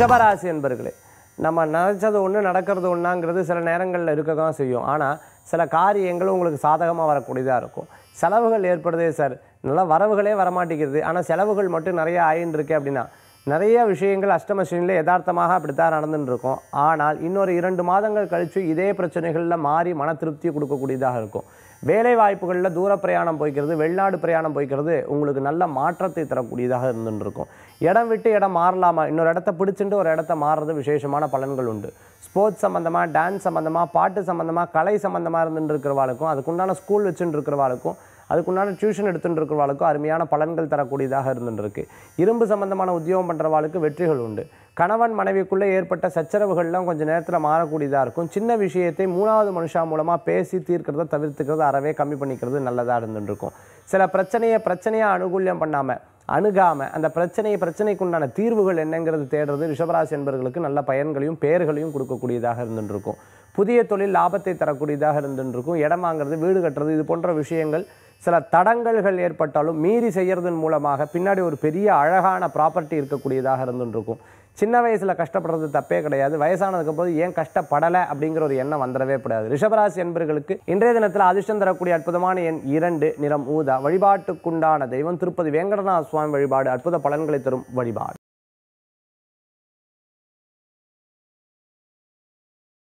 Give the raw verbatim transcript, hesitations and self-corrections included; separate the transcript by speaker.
Speaker 1: ரிஷபராசி என்பர்களே, நம்ம நினச்சது ஒன்று நடக்கிறது ஒன்றாங்கிறது சில நேரங்களில் இருக்க தான் செய்யும். ஆனால் சில காரியங்களும் உங்களுக்கு சாதகமாக வரக்கூடியதாக இருக்கும். செலவுகள் ஏற்படுதே சார், நல்லா வரவுகளே வரமாட்டேங்கிறது, ஆனால் செலவுகள் மட்டும் நிறைய ஆயின்னு இருக்கு அப்படின்னா, நிறைய விஷயங்கள் அஷ்டமசனியில் யதார்த்தமாக அப்படித்தான் நடந்துட்டு இருக்கும். ஆனால் இன்னொரு இரண்டு மாதங்கள் கழித்து இதே பிரச்சனைகளில் மாறி மன திருப்தியை கொடுக்கக்கூடியதாக இருக்கும். வேலை வாய்ப்புகளில் தூர பிரயாணம் போய்க்கிறது, வெளிநாடு பிரயாணம் போய்க்கிறது உங்களுக்கு நல்ல மாற்றத்தை தரக்கூடியதாக இருந்துட்டு இருக்கும். இடம் விட்டு இடம் மாறலாமா, இன்னொரு இடத்த பிடிச்சிட்டு ஒரு இடத்த மாறுறது விசேஷமான பலன்கள் உண்டு. ஸ்போர்ட்ஸ் சம்மந்தமாக, டான்ஸ் சம்மந்தமாக, பாட்டு சம்மந்தமாக, கலை சம்மந்தமாக இருந்துட்டு இருக்கிறவாளுக்கும், அதுக்குண்டான ஸ்கூல் வச்சுட்டு இருக்கிறவாளுக்கும், அதுக்குண்டான டியூஷன் எடுத்துகிட்டு இருக்கிறவாளுக்கும் அருமையான பலன்கள் தரக்கூடியதாக இருந்துட்டு இருக்கு. இரும்பு சம்பந்தமான உத்தியோகம் பண்ணுறவாளுக்கு வெற்றிகள் உண்டு. கணவன் மனைவிக்குள்ளே ஏற்பட்ட சச்சரவுகள்லாம் கொஞ்சம் நேரத்தில் மாறக்கூடியதாக இருக்கும். சின்ன விஷயத்தை மூணாவது மனுஷா மூலமாக பேசி தீர்க்கிறத தவிர்த்துக்கிறது, அறவே கம்மி பண்ணிக்கிறது நல்லதாக இருந்துட்டு இருக்கும். சில பிரச்சனையை பிரச்சனையாக அனுகூல்யம் பண்ணாமல் அணுகாமல் அந்த பிரச்சனையை பிரச்சனைக்கு உண்டான தீர்வுகள் என்னங்கிறது தேடுறது ரிஷபராசி என்பவர்களுக்கு நல்ல பயன்களையும் பெயர்களையும் கொடுக்கக்கூடியதாக இருந்துட்டு இருக்கும். புதிய தொழில் லாபத்தை தரக்கூடியதாக இருந்துட்டு இருக்கும். இடம் வாங்குறது, வீடு கட்டுறது, இது போன்ற விஷயங்கள் சில தடங்கல்கள் ஏற்பட்டாலும் மீறி செய்கிறதன் மூலமாக பின்னாடி ஒரு பெரிய அழகான ப்ராப்பர்ட்டி இருக்கக்கூடியதாக இருந்துட்டு இருக்கும். சின்ன வயசில் கஷ்டப்படுறது தப்பே கிடையாது, வயசானதுக்கு போது ஏன் கஷ்டப்படலை அப்படிங்கிற ஒரு எண்ணம் வந்துடவே கூடாது. ரிஷபராசி என்பவர்களுக்கு இன்றைய தினத்தில் அதிர்ஷ்டம் தரக்கூடிய அற்புதமான எண் இரண்டு, நிறம் ஊதா. வழிபாட்டுக்குண்டான தெய்வம் திருப்பதி வேங்கடநாத சுவாமி வழிபாடு அற்புத பலன்களை தரும் வழிபாடு.